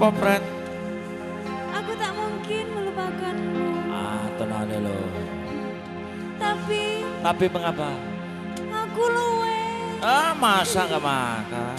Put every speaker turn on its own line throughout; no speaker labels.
Kenapa, Fred?
Aku tak mungkin melupakanmu.
Ah, tenang lo.
Tapi
mengapa?
aku luwe.
Ah, masa nggak makan?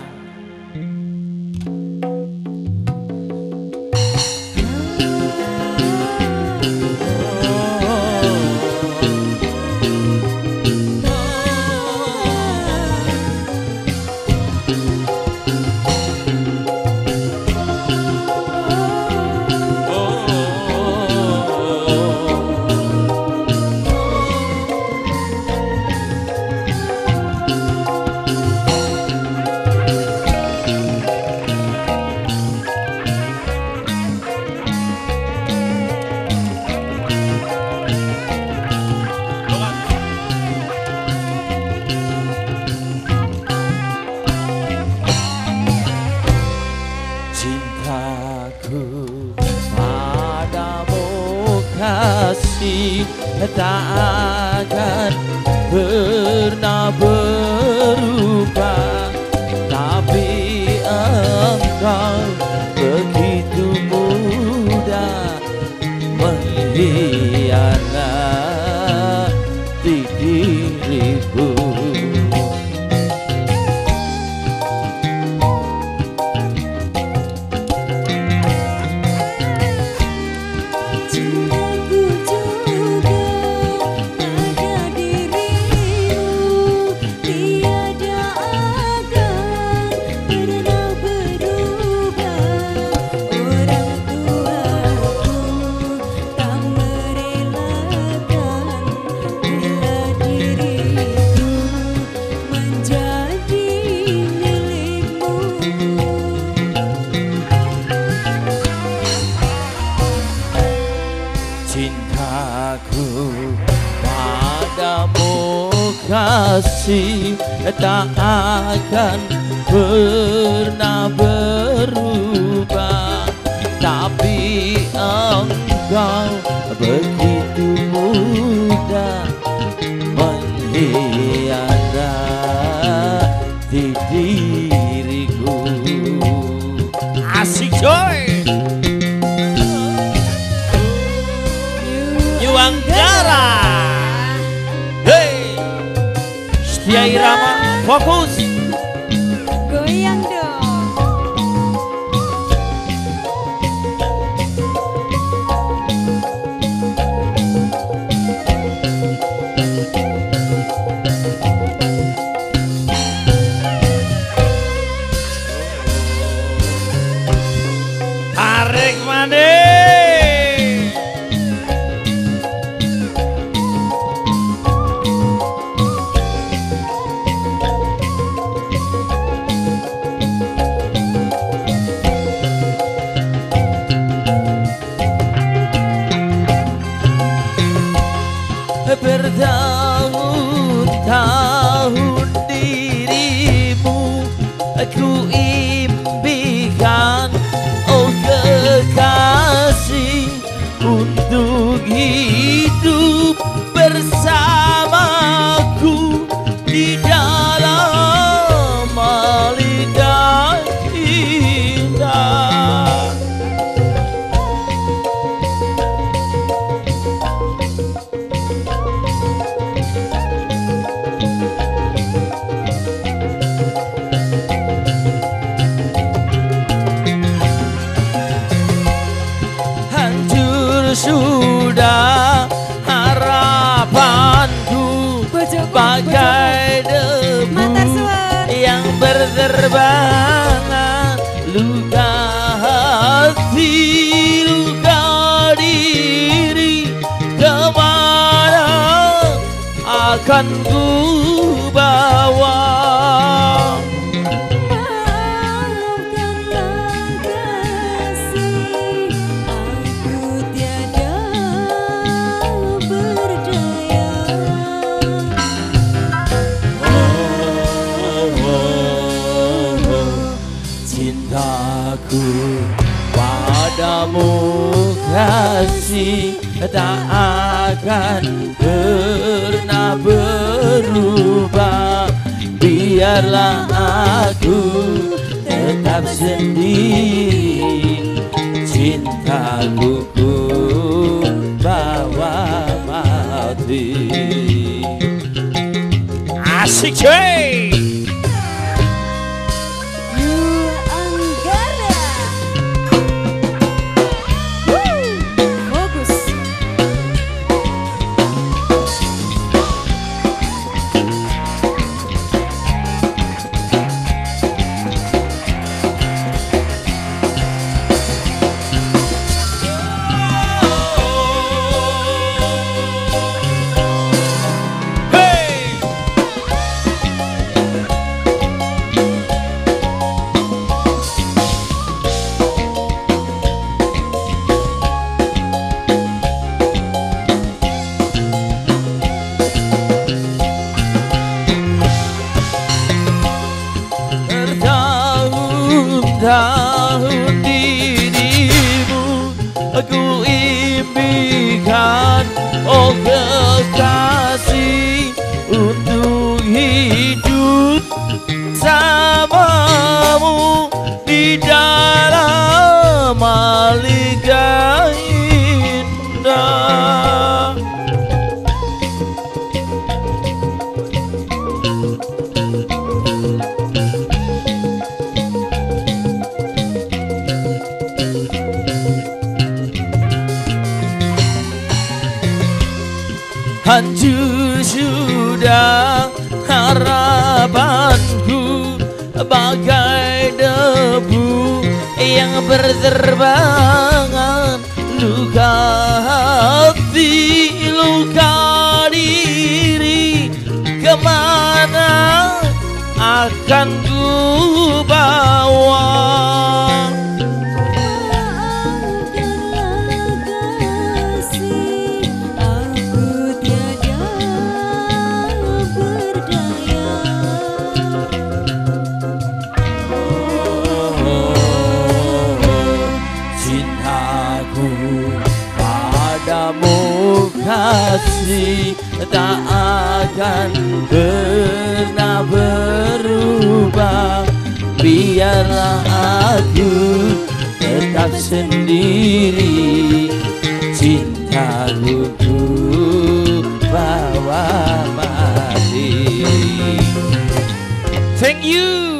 Kasih tak akan pernah berubah, tapi engkau begitu mudah mengkhianati diriku. Cintaku padamu kasih tak akan pernah berubah, tapi engkau begitu mudah mengkhianati diriku. Asik coy. Anggara, hey, Setia Irama, fokus,
goyang dong.
Tarik mandi. Bertahun-tahun dirimu aku impikan, oh kekasih, untuk hidup bersamaku di dalam malika indah. Sudah harapanku bagai debu yang berterbangan, luka hati, luka diri, kemana akan ku bawa? Cintaku padamu kasih tak akan pernah berubah, biarlah aku tetap sendiri cintaku ku bawa mati. Asik cuy. Tahun dirimu aku impikan, oh kekasih, untuk hidup samamu di dalam malika indah. Hancur sudah harapanku, bagai debu yang berterbangan. Luka hati, luka diri, kemana akan ku bawa? Padamu kasih tak akan pernah berubah. Biarlah aku tetap sendiri, cintaku ku bawa mati. Thank you.